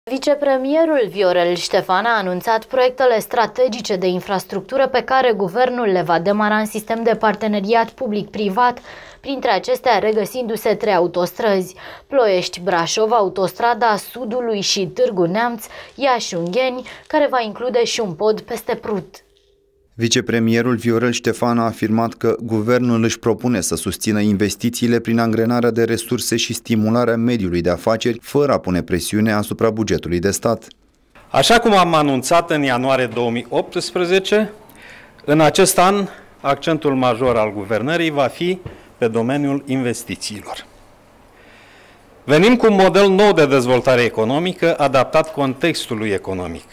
Vicepremierul Viorel Ștefan a anunțat proiectele strategice de infrastructură pe care guvernul le va demara în sistem de parteneriat public-privat, printre acestea regăsindu-se 3 autostrăzi: Ploiești-Brașov, autostrada Sudului și Târgu Neamț, Iași-Ungheni, care va include și un pod peste Prut. Vicepremierul Viorel Ștefan a afirmat că guvernul își propune să susțină investițiile prin angrenarea de resurse și stimularea mediului de afaceri, fără a pune presiune asupra bugetului de stat. Așa cum am anunțat în ianuarie 2018, în acest an accentul major al guvernării va fi pe domeniul investițiilor. Venim cu un model nou de dezvoltare economică adaptat contextului economic.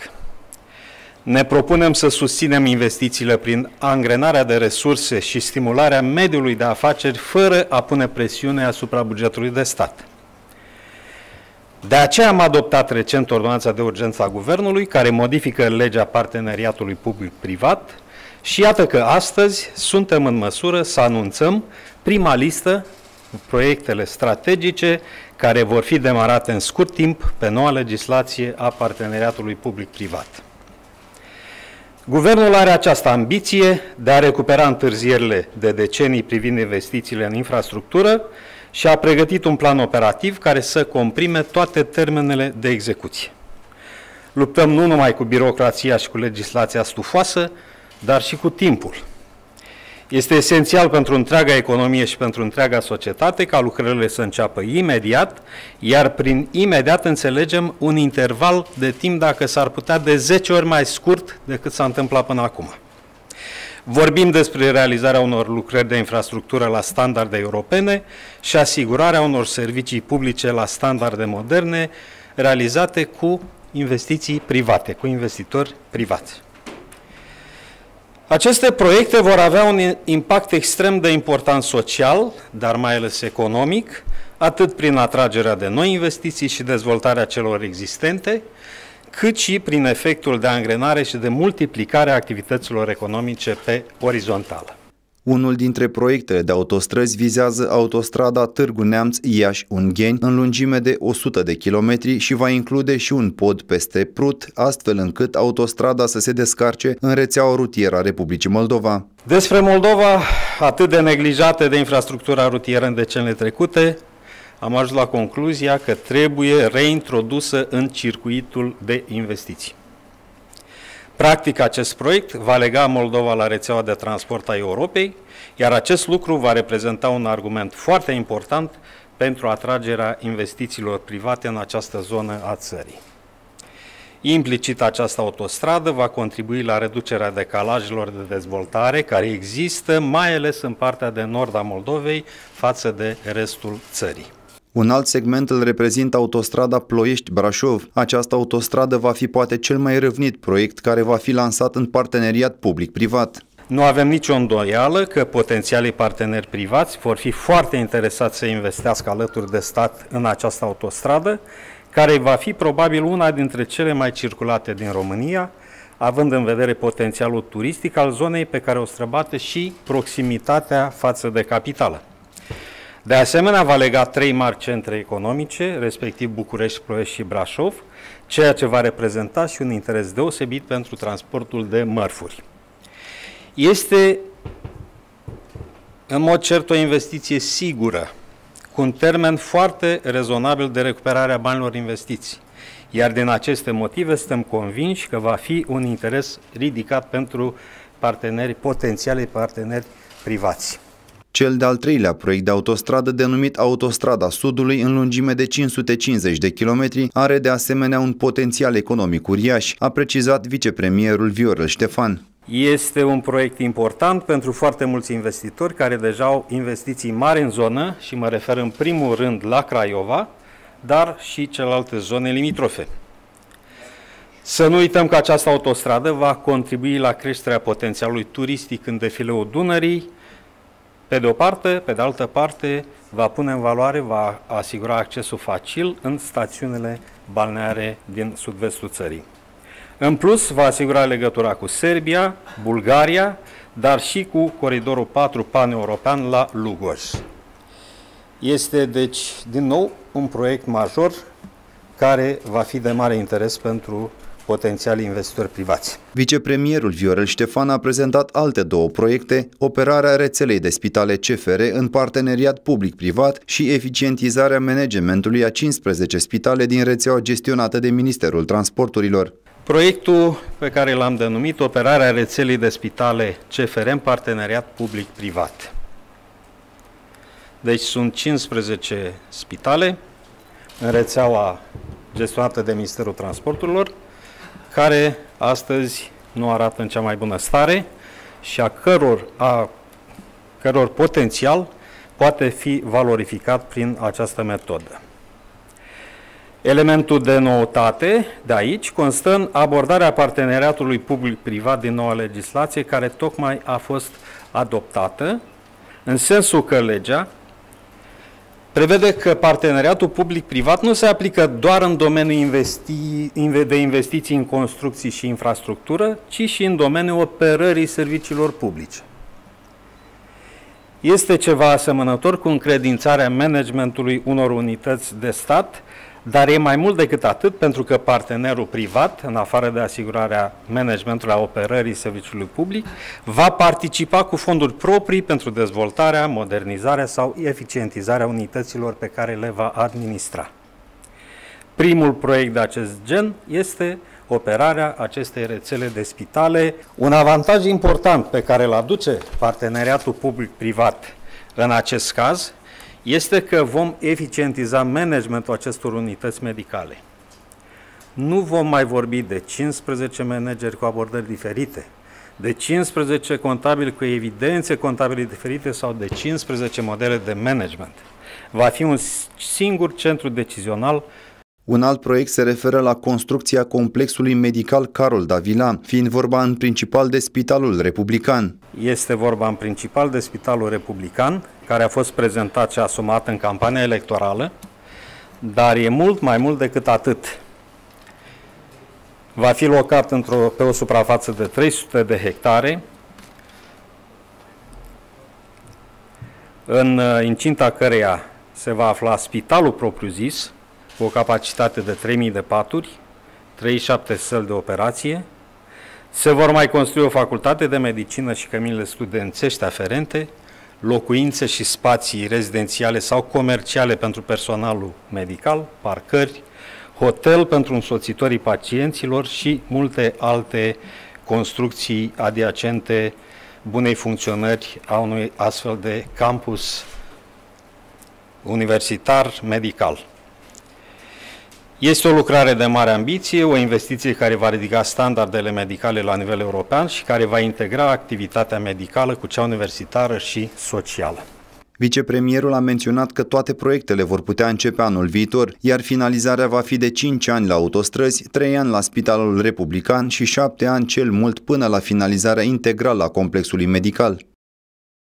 Ne propunem să susținem investițiile prin angrenarea de resurse și stimularea mediului de afaceri fără a pune presiune asupra bugetului de stat. De aceea am adoptat recent ordonanța de urgență a Guvernului, care modifică legea parteneriatului public-privat și iată că astăzi suntem în măsură să anunțăm prima listă cu proiectele strategice care vor fi demarate în scurt timp pe noua legislație a parteneriatului public-privat. Guvernul are această ambiție de a recupera întârzierile de decenii privind investițiile în infrastructură și a pregătit un plan operativ care să comprime toate termenele de execuție. Luptăm nu numai cu birocrația și cu legislația stufoasă, dar și cu timpul. Este esențial pentru întreaga economie și pentru întreaga societate ca lucrările să înceapă imediat, iar prin imediat înțelegem un interval de timp, dacă s-ar putea, de 10 ori mai scurt decât s-a întâmplat până acum. Vorbim despre realizarea unor lucrări de infrastructură la standarde europene și asigurarea unor servicii publice la standarde moderne, realizate cu investiții private, cu investitori privați. Aceste proiecte vor avea un impact extrem de important social, dar mai ales economic, atât prin atragerea de noi investiții și dezvoltarea celor existente, cât și prin efectul de angrenare și de multiplicare a activităților economice pe orizontală. Unul dintre proiectele de autostrăzi vizează autostrada Târgu Neamț-Iași-Ungheni în lungime de 100 de kilometri și va include și un pod peste Prut, astfel încât autostrada să se descarce în rețeaua rutieră a Republicii Moldova. Despre Moldova, atât de neglijată de infrastructura rutieră în deceniile trecute, am ajuns la concluzia că trebuie reintrodusă în circuitul de investiții. Practic, acest proiect va lega Moldova la rețeaua de transport a Europei, iar acest lucru va reprezenta un argument foarte important pentru atragerea investițiilor private în această zonă a țării. Implicit, această autostradă va contribui la reducerea decalajelor de dezvoltare care există, mai ales în partea de nord a Moldovei, față de restul țării. Un alt segment îl reprezintă autostrada Ploiești-Brașov. Această autostradă va fi poate cel mai râvnit proiect care va fi lansat în parteneriat public-privat. Nu avem nicio îndoială că potențialii parteneri privați vor fi foarte interesați să investească alături de stat în această autostradă, care va fi probabil una dintre cele mai circulate din România, având în vedere potențialul turistic al zonei pe care o străbate și proximitatea față de capitală. De asemenea, va lega 3 mari centre economice, respectiv București, Ploiești și Brașov, ceea ce va reprezenta și un interes deosebit pentru transportul de mărfuri. Este, în mod cert, o investiție sigură, cu un termen foarte rezonabil de recuperare a banilor investiți. Iar din aceste motive suntem convinși că va fi un interes ridicat pentru potențialii parteneri privați. Cel de-al treilea proiect de autostradă, denumit Autostrada Sudului, în lungime de 550 de kilometri, are de asemenea un potențial economic uriaș, a precizat vicepremierul Viorel Ștefan. Este un proiect important pentru foarte mulți investitori care deja au investiții mari în zonă și mă refer în primul rând la Craiova, dar și celelalte zone limitrofe. Să nu uităm că această autostradă va contribui la creșterea potențialului turistic în defileul Dunării, pe de o parte, pe de altă parte, va pune în valoare, va asigura accesul facil în stațiunile balneare din sud-vestul țării. În plus, va asigura legătura cu Serbia, Bulgaria, dar și cu coridorul 4 pan-european la Lugoj. Este, deci, din nou, un proiect major care va fi de mare interes pentru potențiali investitori privați. Vicepremierul Viorel Ștefan a prezentat alte două proiecte, operarea rețelei de spitale CFR în parteneriat public-privat și eficientizarea managementului a 15 spitale din rețeaua gestionată de Ministerul Transporturilor. Proiectul pe care l-am denumit operarea rețelei de spitale CFR în parteneriat public-privat. Deci sunt 15 spitale în rețeaua gestionată de Ministerul Transporturilor, care astăzi nu arată în cea mai bună stare și a căror potențial poate fi valorificat prin această metodă. Elementul de noutate de aici constă în abordarea parteneriatului public-privat din noua legislație, care tocmai a fost adoptată, în sensul că legea prevede că parteneriatul public-privat nu se aplică doar în domeniul de investiții în construcții și infrastructură, ci și în domeniul operării serviciilor publice. Este ceva asemănător cu încredințarea managementului unor unități de stat, dar e mai mult decât atât, pentru că partenerul privat, în afară de asigurarea managementului a operării serviciului public, va participa cu fonduri proprii pentru dezvoltarea, modernizarea sau eficientizarea unităților pe care le va administra. Primul proiect de acest gen este operarea acestei rețele de spitale. Un avantaj important pe care îl aduce parteneriatul public-privat în acest caz este că vom eficientiza managementul acestor unități medicale. Nu vom mai vorbi de 15 manageri cu abordări diferite, de 15 contabili cu evidențe contabile diferite sau de 15 modele de management. Va fi un singur centru decizional. Un alt proiect se referă la construcția complexului medical Carol Davila, fiind vorba în principal de Spitalul Republican. Este vorba în principal de Spitalul Republican, care a fost prezentat și asumat în campania electorală, dar e mult mai mult decât atât. Va fi locat pe o suprafață de 300 de hectare, în incinta căreia se va afla spitalul propriu-zis, cu o capacitate de 3000 de paturi, 37 săli de operație. Se vor mai construi o facultate de medicină și căminile studențești aferente, locuințe și spații rezidențiale sau comerciale pentru personalul medical, parcări, hotel pentru însoțitorii pacienților și multe alte construcții adiacente bunei funcționări a unui astfel de campus universitar medical. Este o lucrare de mare ambiție, o investiție care va ridica standardele medicale la nivel european și care va integra activitatea medicală cu cea universitară și socială. Vicepremierul a menționat că toate proiectele vor putea începe anul viitor, iar finalizarea va fi de 5 ani la autostrăzi, 3 ani la Spitalul Republican și 7 ani cel mult până la finalizarea integrală a complexului medical.